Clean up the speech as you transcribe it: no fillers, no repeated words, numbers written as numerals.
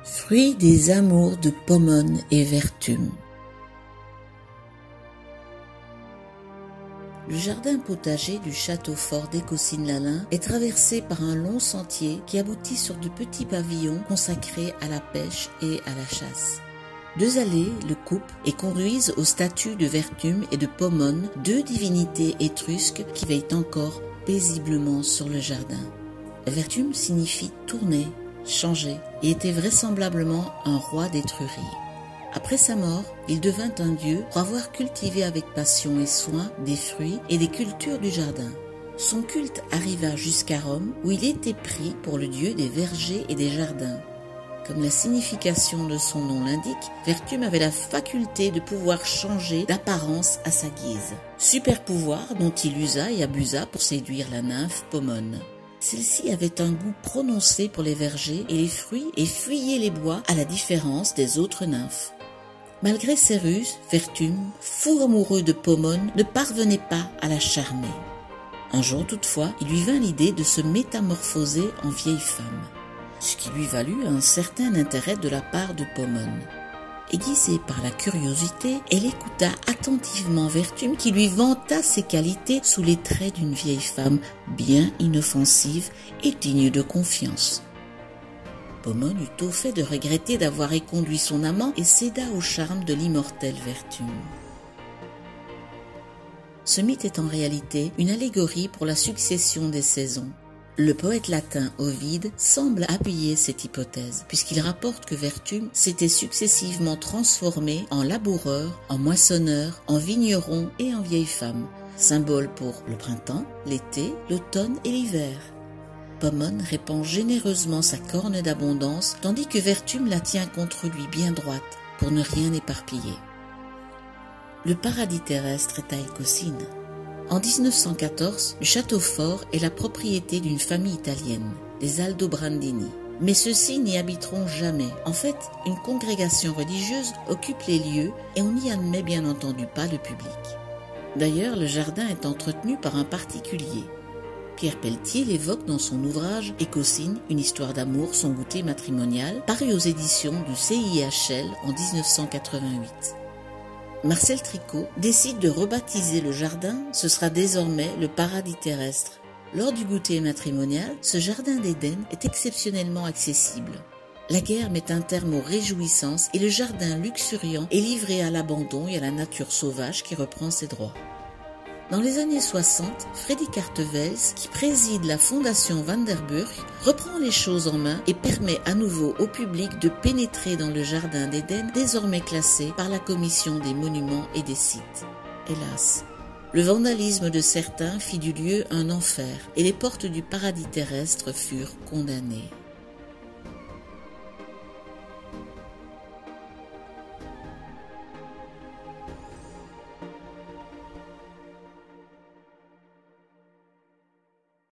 Fruit des amours de Pomone et Vertum. Le jardin potager du château fort d'Écosine-Lalin est traversé par un long sentier qui aboutit sur de petits pavillons consacrés à la pêche et à la chasse. Deux allées le coupent et conduisent aux statues de Vertum et de Pomone, deux divinités étrusques qui veillent encore paisiblement sur le jardin. Vertum signifie tourner, changer, et était vraisemblablement un roi d'Étrurie. Après sa mort, il devint un dieu pour avoir cultivé avec passion et soin des fruits et des cultures du jardin. Son culte arriva jusqu'à Rome, où il était pris pour le dieu des vergers et des jardins. Comme la signification de son nom l'indique, Vertum avait la faculté de pouvoir changer d'apparence à sa guise. Super pouvoir dont il usa et abusa pour séduire la nymphe Pomone. Celle-ci avait un goût prononcé pour les vergers et les fruits et fuyait les bois à la différence des autres nymphes. Malgré ses ruses, Vertum, fou amoureux de Pomone, ne parvenait pas à la charmer. Un jour toutefois, il lui vint l'idée de se métamorphoser en vieille femme, ce qui lui valut un certain intérêt de la part de Pomone. Aiguisée par la curiosité, elle écouta attentivement Vertum qui lui vanta ses qualités sous les traits d'une vieille femme bien inoffensive et digne de confiance. Pomone eut au fait de regretter d'avoir éconduit son amant et céda au charme de l'immortelle Vertum. Ce mythe est en réalité une allégorie pour la succession des saisons. Le poète latin Ovide semble appuyer cette hypothèse, puisqu'il rapporte que Vertum s'était successivement transformé en laboureur, en moissonneur, en vigneron et en vieille femme, symbole pour le printemps, l'été, l'automne et l'hiver. Pomone répand généreusement sa corne d'abondance, tandis que Vertum la tient contre lui bien droite, pour ne rien éparpiller. Le paradis terrestre est à Écosine. En 1914, le château fort est la propriété d'une famille italienne, les Aldobrandini. Mais ceux-ci n'y habiteront jamais. En fait, une congrégation religieuse occupe les lieux et on n'y admet bien entendu pas le public. D'ailleurs, le jardin est entretenu par un particulier. Pierre Pelletier l'évoque dans son ouvrage « Écosine, une histoire d'amour, son goûter matrimonial » paru aux éditions du CIHL en 1988. Marcel Tricot décide de rebaptiser le jardin, ce sera désormais le paradis terrestre. Lors du goûter matrimonial, ce jardin d'Éden est exceptionnellement accessible. La guerre met un terme aux réjouissances et le jardin luxuriant est livré à l'abandon et à la nature sauvage qui reprend ses droits. Dans les années 60, Freddy Cartevels, qui préside la fondation Vanderburg, reprend les choses en main et permet à nouveau au public de pénétrer dans le jardin d'Éden, désormais classé par la commission des monuments et des sites. Hélas, le vandalisme de certains fit du lieu un enfer et les portes du paradis terrestre furent condamnées.